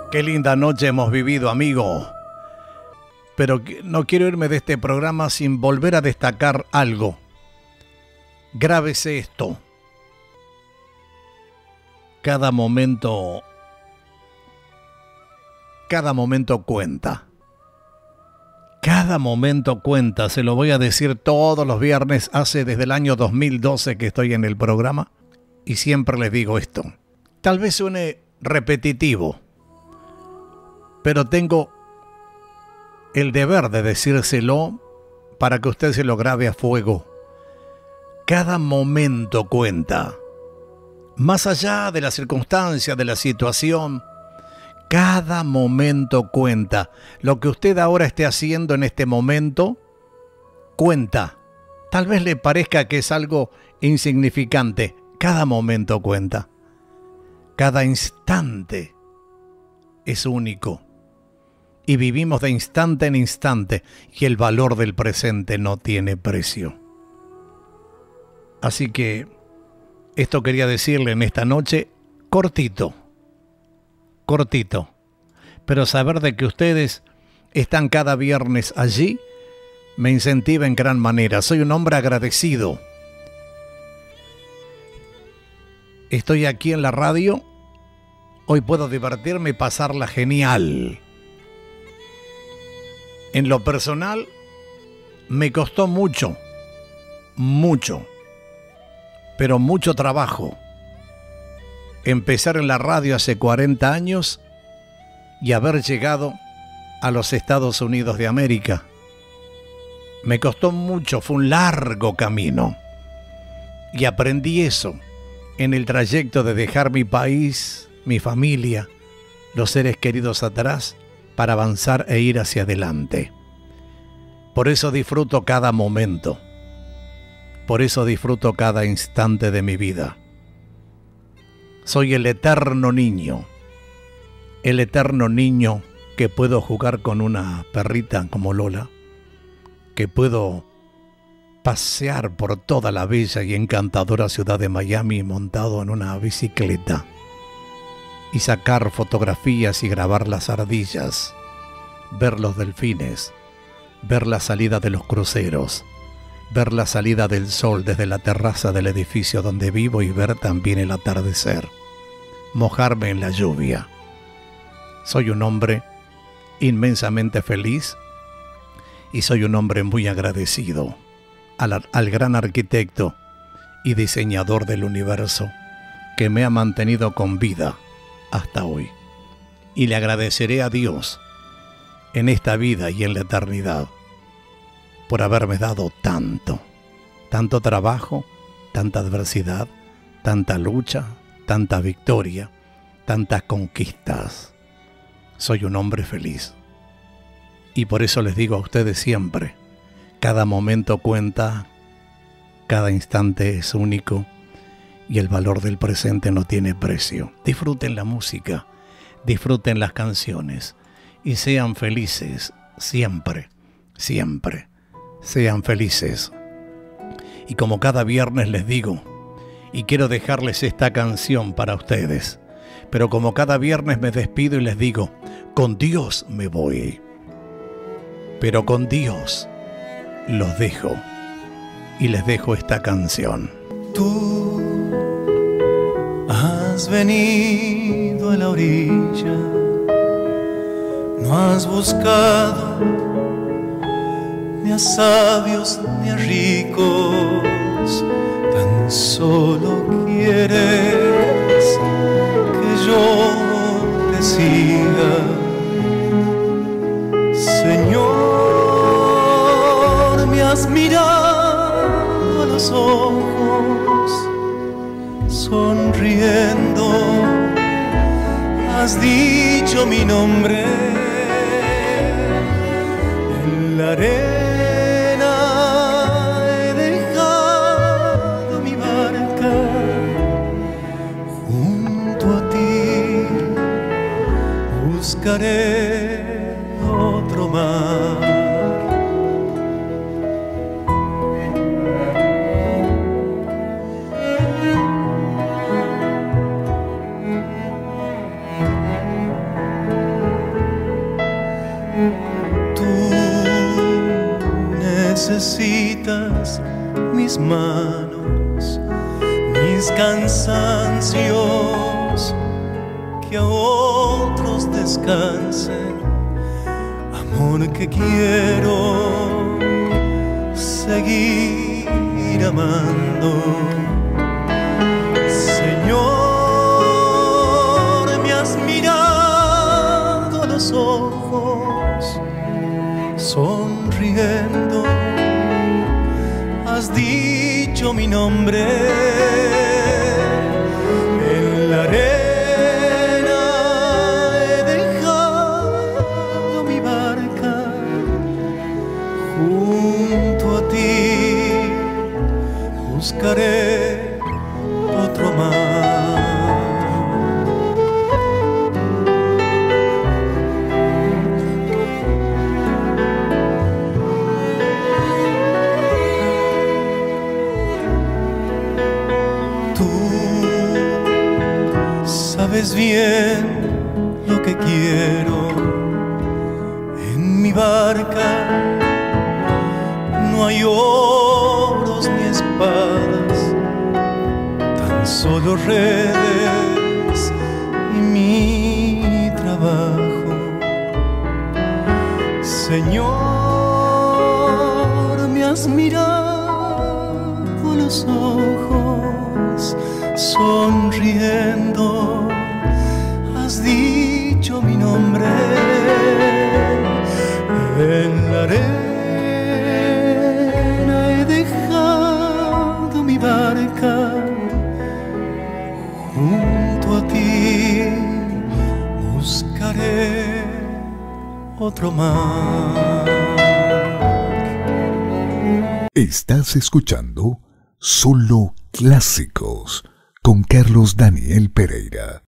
Qué linda noche hemos vivido, amigo. Pero no quiero irme de este programa sin volver a destacar algo. Grábese esto. Cada momento cuenta. Cada momento cuenta. Se lo voy a decir todos los viernes. Hace desde el año 2012 que estoy en el programa. Y siempre les digo esto. Tal vez suene repetitivo, pero tengo el deber de decírselo para que usted se lo grabe a fuego. Cada momento cuenta. Más allá de la circunstancia, de la situación, cada momento cuenta. Lo que usted ahora esté haciendo en este momento, cuenta. Tal vez le parezca que es algo insignificante. Cada momento cuenta. Cada instante es único. Y vivimos de instante en instante. Y el valor del presente no tiene precio. Así que esto quería decirle en esta noche, cortito. Pero saber de que ustedes están cada viernes allí me incentiva en gran manera. Soy un hombre agradecido. Estoy aquí en la radio. Hoy puedo divertirme y pasarla genial. En lo personal, me costó mucho, pero mucho trabajo. Empezar en la radio hace 40 años y haber llegado a los Estados Unidos de América. Me costó mucho, fue un largo camino. Y aprendí eso en el trayecto de dejar mi país, mi familia, los seres queridos atrás, para avanzar e ir hacia adelante. Por eso disfruto cada momento. Por eso disfruto cada instante de mi vida. Soy el eterno niño que puedo jugar con una perrita como Lola, que puedo pasear por toda la bella y encantadora ciudad de Miami montado en una bicicleta y sacar fotografías y grabar las ardillas, ver los delfines, ver la salida de los cruceros, ver la salida del sol desde la terraza del edificio donde vivo y ver también el atardecer, mojarme en la lluvia. Soy un hombre inmensamente feliz y soy un hombre muy agradecido al gran arquitecto y diseñador del universo que me ha mantenido con vida hasta hoy. Y le agradeceré a Dios en esta vida y en la eternidad por haberme dado tanto trabajo, tanta adversidad, tanta lucha, tanta victoria, tantas conquistas. Soy un hombre feliz. Y por eso les digo a ustedes siempre, cada momento cuenta, cada instante es único y el valor del presente no tiene precio. Disfruten la música, disfruten las canciones y sean felices siempre, siempre. Sean felices. Y como cada viernes les digo, y quiero dejarles esta canción para ustedes, pero como cada viernes me despido y les digo, con Dios me voy, pero con Dios los dejo y les dejo esta canción. Tú has venido a la orilla, no has buscado ni a sabios ni a ricos, tan solo quieres que yo te siga. Señor, me has mirado a los ojos, sonriendo, has dicho mi nombre en la arena. Buscaré otro mar. necesitas mis manos, mis cansancios, que a otros descansen, amor que quiero seguir amando. Señor, me has mirado a los ojos, sonriendo, has dicho mi nombre. En la arena he dejado mi barca, junto a ti buscaré otro mar. Sabes bien lo que quiero. En mi barca no hay oros ni espadas, tan solo redes y mi trabajo. Señor, me has mirado a los ojos, sonriendo, has dicho mi nombre. En la arena he dejado mi barca, junto a ti buscaré otro mar. Estás escuchando Solo Clásicos con Carlos Daniel Pereira.